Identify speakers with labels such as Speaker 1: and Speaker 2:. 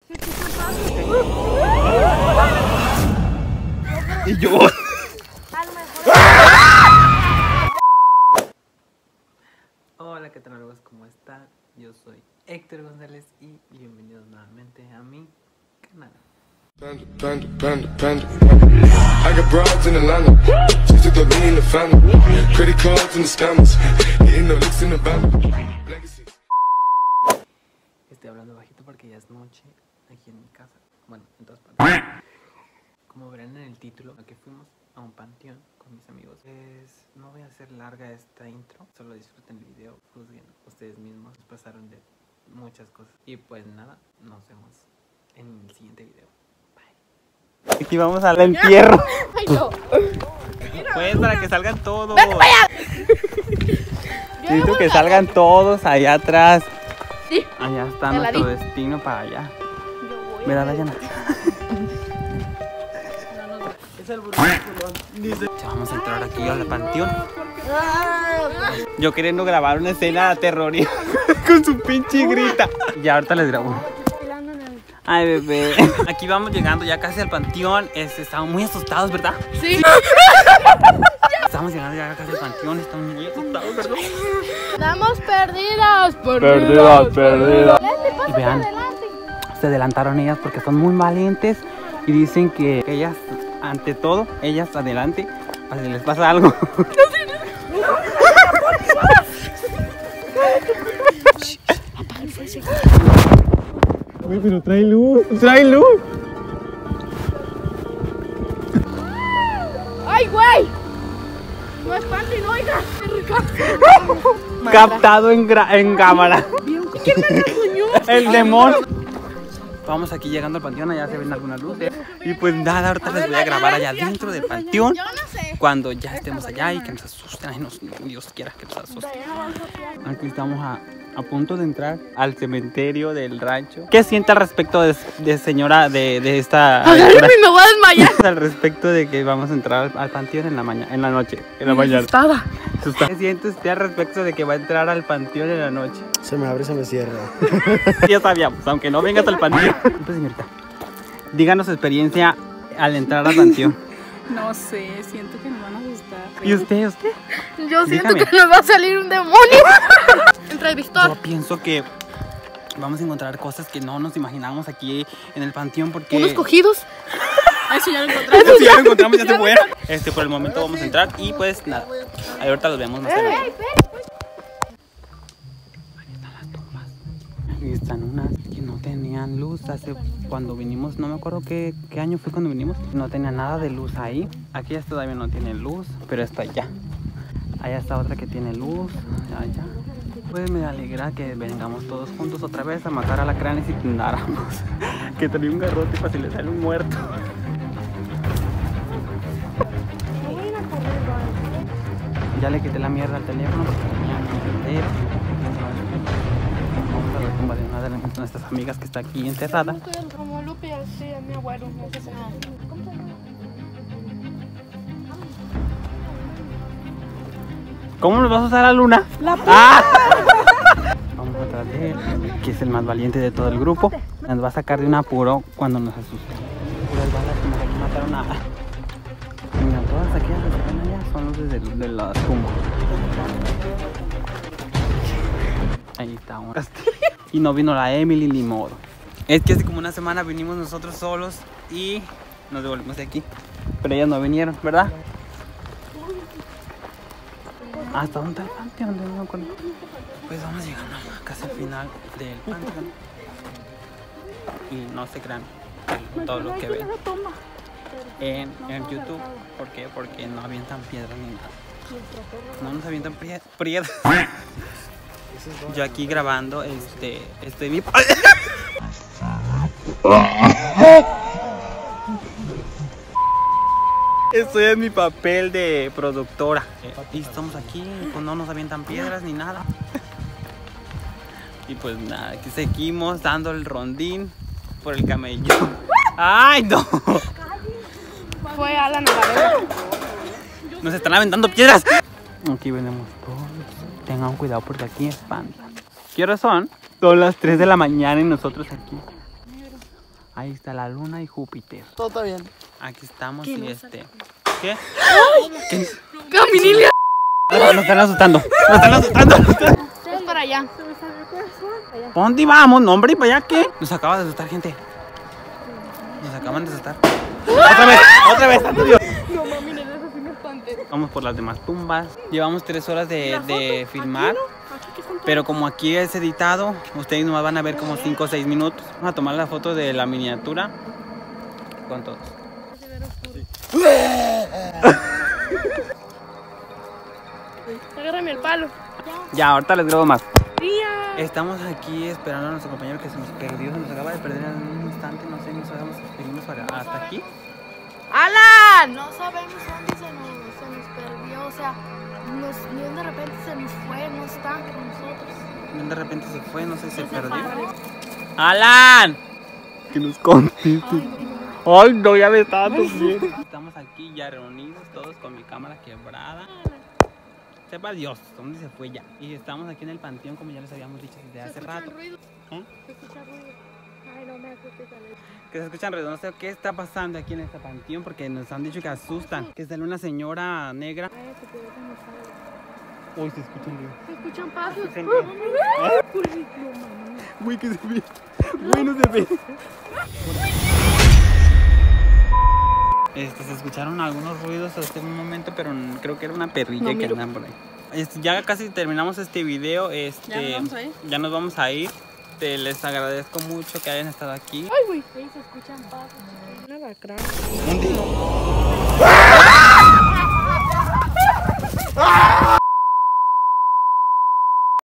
Speaker 1: Y yo. Hola, ¿qué tal amigos? ¿Cómo están? Yo soy Héctor González y bienvenidos nuevamente a mi canal.
Speaker 2: I got broads in Atlanta, just took the lean in the family, credit cards and the scammers, getting the licks in the band.
Speaker 1: Estoy hablando bajito porque ya es noche aquí en mi casa. Bueno, en todas partes. Como verán en el título, aquí fuimos a un panteón con mis amigos. Pues no voy a hacer larga esta intro, solo disfruten el video, juzguen ustedes mismos, pasaron de muchas cosas. Y pues nada, nos vemos en el siguiente video. Bye. Aquí vamos al entierro.
Speaker 3: Ay, no.
Speaker 1: Pues para que salgan todos. Necesito que salgan todos allá atrás.
Speaker 3: Sí.
Speaker 1: Allá está nuestro destino para allá. Mira, Dayana. Es el burrito. Vamos a entrar aquí al panteón. Yo queriendo grabar una escena terrorífica con su pinche grita. Ya ahorita les grabo. Ay, bebé. Aquí vamos llegando ya casi al panteón. Estamos muy asustados, ¿verdad?
Speaker 3: Sí.
Speaker 1: Estamos llegando ya casi al panteón. Estamos muy asustados, ¿verdad?
Speaker 3: Estamos perdidos.
Speaker 1: Perdidos. Y vean, se adelantaron ellas porque son muy valientes y dicen que ellas, ante todo, ellas adelante, si les pasa algo. Uy, pero trae luz,
Speaker 3: ¡Ay, güey! No espanten, oiga.
Speaker 1: Captado en cámara.
Speaker 3: ¿Quién me rasguñó?
Speaker 1: El demonio. Vamos aquí llegando al panteón, allá se ven algunas luces. Y pues nada, ahorita les voy a grabar allá dentro del panteón.
Speaker 3: Yo no sé.
Speaker 1: Cuando ya estemos allá y que nos asusten. Ay, Dios quiera que nos asusten. Aquí estamos a punto de entrar al cementerio del rancho. ¿Qué siente al respecto de señora de esta?
Speaker 3: Agárrame, me voy a desmayar.
Speaker 1: Al respecto de que vamos a entrar al panteón en la mañana, en la noche, en la mañana.
Speaker 3: Asustada.
Speaker 1: ¿Qué siente usted al respecto de que va a entrar al panteón en la noche?
Speaker 4: Se me abre y se me cierra.
Speaker 1: Ya sabíamos, aunque no vengas al panteón. Pues señorita, díganos su experiencia al entrar al panteón.
Speaker 5: No sé, siento que me van a asustar.
Speaker 1: ¿Y usted?
Speaker 3: Yo siento
Speaker 1: Dígame.
Speaker 3: que nos va a salir un demonio. Entrevistor.
Speaker 1: Yo pienso que vamos a encontrar cosas que no nos imaginábamos aquí en el panteón porque...
Speaker 3: Unos cogidos.
Speaker 5: Ay, sí, ya lo encontré.
Speaker 1: Si ya lo encontramos, ya se fueron. Por el momento vamos a entrar y pues nada. Ahí ahorita los vemos más adelante. Ahí están las tumbas. Ahí están unas que no tenían luz cuando vinimos. No me acuerdo qué año fue cuando vinimos. No tenía nada de luz ahí. Aquí esta todavía no tiene luz, pero está allá. Allá está otra que tiene luz. Allá. Pues me alegra que vengamos todos juntos otra vez a matar alacranes y tendáramos. Que tenía un garrote para si le sale un muerto. Ya le quité la mierda al teléfono porque tenía vamos a la tumba de una de nuestras amigas que está aquí enterrada.
Speaker 3: Como Lupe, así a mi abuelo. No sé nada.
Speaker 1: ¿Cómo nos vas a usar la luna? ¡Ah! Vamos atrás de él, que es el más valiente de todo el grupo. Nos va a sacar de un apuro cuando nos asuste. Puras balas que nos mataron a... Mira, todas aquellas que se ven allá son luces de la tumba. Ahí está una. Y no vino la Emily ni modo. Es que hace como una semana vinimos nosotros solos y nos devolvimos de aquí. Pero ellas no vinieron, ¿verdad? ¿Hasta dónde está el panteón? No me acuerdo. Pues vamos llegando casi al final del panteón. Y no se crean todo lo que ven en YouTube. ¿Por qué? Porque no avientan piedras ni nada. No nos avientan piedras. Yo aquí grabando, estoy mi... Estoy en mi papel de productora. Y estamos aquí, pues no nos avientan piedras ni nada. Y pues nada, aquí seguimos dando el rondín por el camello. ¡Ay, no!
Speaker 3: Fue Alan Navarro.
Speaker 1: Nos están aventando piedras. Aquí venimos todos. Tengan cuidado porque aquí espantan. ¿Qué hora son? Son las 3 de la mañana y nosotros aquí. Ahí está la luna y Júpiter.
Speaker 4: Todo está bien.
Speaker 1: Aquí estamos
Speaker 3: ¿Qué
Speaker 1: y
Speaker 3: nos
Speaker 1: ¿Qué?
Speaker 3: ¡Caminilia!
Speaker 1: Lo están asustando. Lo están asustando.
Speaker 3: Es para allá.
Speaker 1: ¿Por dónde vamos? No, hombre, ¿para allá qué? Nos acaba de asustar, gente. Nos acaban de asustar. ¡Otra vez! ¡Santo Dios!
Speaker 3: No mami, nena, eso sí me espanté.
Speaker 1: Vamos por las demás tumbas. Llevamos 3 horas de filmar. Pero como aquí es editado, ustedes nomás van a ver como 5 o 6 minutos. Vamos a tomar la foto de la miniatura con todos.
Speaker 3: Agárrame el palo.
Speaker 1: Ya, ahorita les grabo más.
Speaker 3: Tía.
Speaker 1: Estamos aquí esperando a nuestro compañero que se nos perdió. Se nos acaba de perder en un instante. No sé, no sabemos si venimos hasta aquí.
Speaker 3: ¡Alan!
Speaker 6: No sabemos dónde se nos perdió, o sea, de repente se nos fue, no está con nosotros.
Speaker 1: De repente se fue, no sé si se perdió.
Speaker 6: paró.
Speaker 1: ¡Alan! Que nos conteste. Ay, no, ya me estaba tosiendo. Estamos aquí ya reunidos todos con mi cámara quebrada. Sepa Dios, ¿dónde se fue ya? Y estamos aquí en el panteón, como ya les habíamos dicho desde hace rato. ¿Eh?
Speaker 3: Se escucha ruido. Ay, no me asustes,
Speaker 1: Que se escuchan ruidos, no sé qué está pasando aquí en este panteón porque nos han dicho que asustan. Que sale una señora negra. Uy, se escuchan ruidos.
Speaker 3: Se escuchan pasos.
Speaker 1: Uy, que se ve. Uy, no se ve. Se escucharon algunos ruidos hasta un momento, pero creo que era una perrilla que andan por ahí. Ya casi terminamos este video. Ya nos vamos a ir. Les agradezco mucho que hayan estado aquí.
Speaker 3: Ay, güey. Ahí se escuchan pasos. Un alacrán.
Speaker 1: Un día.